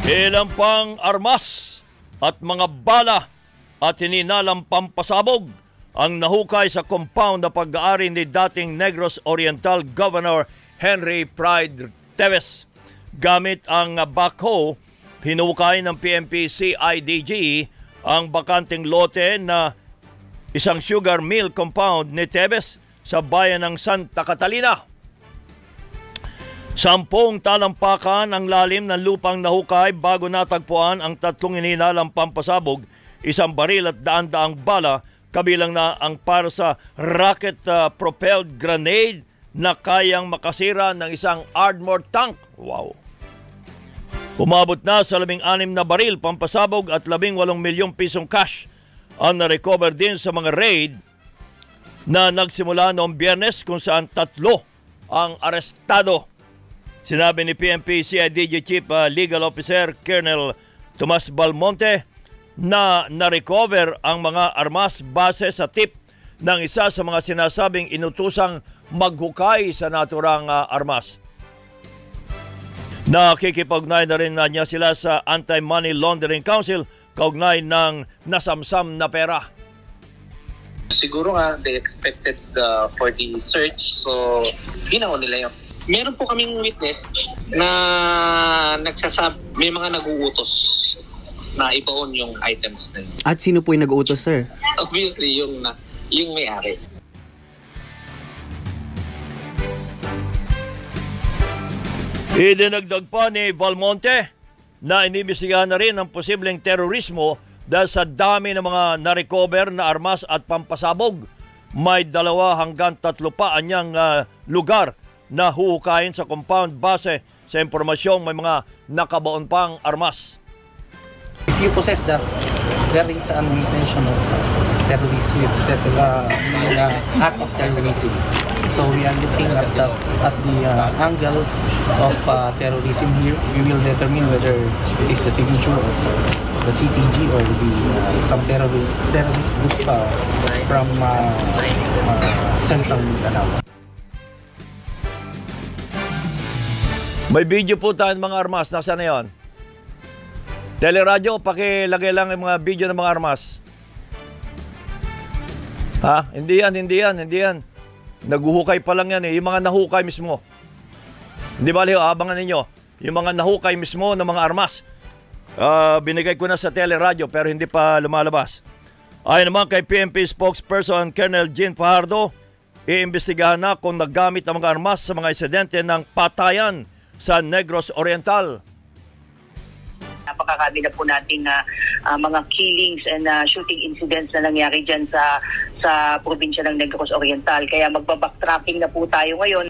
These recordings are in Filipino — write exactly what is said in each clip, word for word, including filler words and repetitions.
Ilang pang armas at mga bala at hininalang pampasabog ang nahukay sa compound na pag-aari ni dating Negros Oriental Governor Henry Pride Teves. Gamit ang backhoe, hinukay ng P N P C I D G ang bakanting lote na isang sugar mill compound ni Teves sa bayan ng Santa Catalina. Sampung talampakan ang lalim ng lupang nahukay bago natagpuan ang tatlong hininalang pampasabog, isang baril at daan-daang bala, kabilang na ang para sa rocket-propelled uh, grenade na kayang makasira ng isang armored tank. Wow! Umabot na sa labing anim na baril pampasabog at labing walong milyong pisong cash ang na-recover din sa mga raid na nagsimula noong Biyernes kung saan tatlo ang arestado. Sinabi ni P N P C I D G Chief uh, Legal Officer Colonel Tomas Balmonte na na-recover ang mga armas base sa tip ng isa sa mga sinasabing inutusang maghukay sa naturang uh, armas. Nakikipag-ugnay na rin na niya sila sa Anti-Money Laundering Council kaugnay ng nasamsam na pera. Siguro nga they expected uh, for the search, so ginawa nila yun. Meron po kaming witness na nagsasab may mga nag-uutos na ibaon yung items na yun. At sino po yung nag-uutos, sir? Obviously, yung, yung may-ari. Idinagdag pa ni Valmonte na inimbestigahan na rin ang posibleng terorismo dahil sa dami ng mga na-recover na armas at pampasabog. May dalawa hanggang tatlo pa anyang uh, lugar na huhukayin sa compound base sa impormasyong may mga nakabaon pang armas. If you possess that, there is an intention of terrorism, uh, uh, act of terrorism. So we are looking at the, at the uh, angle of uh, terrorism here. We will determine whether it is the signature of the C T G or the uh, some terrorist, terrorist group uh, from uh, uh, Central Mindanao. May video po tayo ng mga armas. Nasaan na yun? Teleradyo, pakilagay lang yung mga video ng mga armas. Ha? Hindi yan, hindi yan, hindi yan. Naguhukay pa lang yan eh. Yung mga nahukay mismo. Hindi ba, Leo? Abangan ninyo. Yung mga nahukay mismo ng mga armas. Uh, binigay ko na sa teleradyo pero hindi pa lumalabas. Ayon naman kay P N P spokesperson Colonel Jean Fajardo, iimbestigahan na kung naggamit ang mga armas sa mga insidente ng patayan sa Negros Oriental. Napakakabila po natin na uh, mga killings and uh, shooting incidents na nangyari dyan sa, sa probinsya ng Negros Oriental. Kaya magbabacktracking na po tayo ngayon.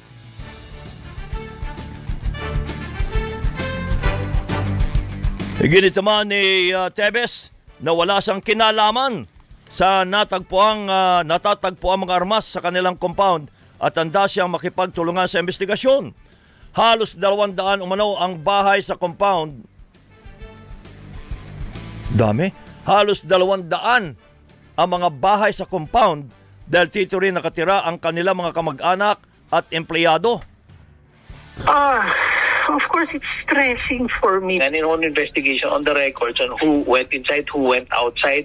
Iginit naman ni uh, Teves na wala siyang kinalaman sa natagpuang, uh, natatagpuang mga armas sa kanilang compound at handa siyang makipagtulungan sa investigasyon. Halos dalawang daan umano ang bahay sa compound. Dami. Halos dalawang daan ang mga bahay sa compound dahil dito rin nakatira ang kanilang mga kamag-anak at empleyado. Ah, of course it's stressing for me. And in own investigation on the records on who went inside, who went outside.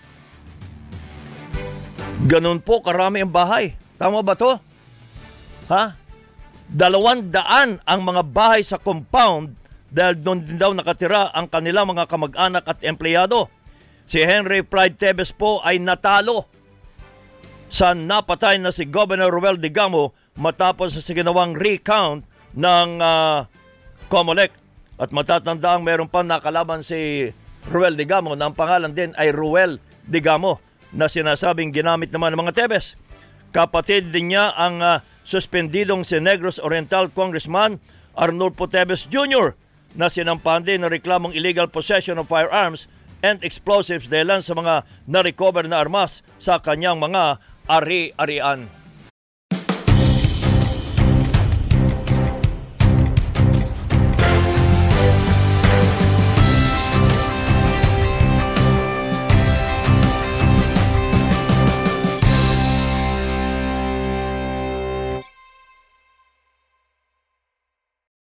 Ganun po karami ang bahay. Tama ba to? Ha? Dalawang daan ang mga bahay sa compound dahil doon din daw nakatira ang kanilang mga kamag-anak at empleyado. Si Henry Pride Teves po ay natalo sa napatay na si Governor Ruel Digamo matapos sa ginawang recount ng uh, COMELEC. At matatandaan meron pa nakalaban si Ruel Digamo na ang pangalan din ay Ruel Digamo na sinasabing ginamit naman ng mga Teves. Kapatid din niya ang uh, suspendidong si Negros Oriental Congressman Arnulfo Teves Junior na sinampahan din ng reklamong illegal possession of firearms and explosives dahil sa mga na-recover na armas sa kanyang mga ari-arian.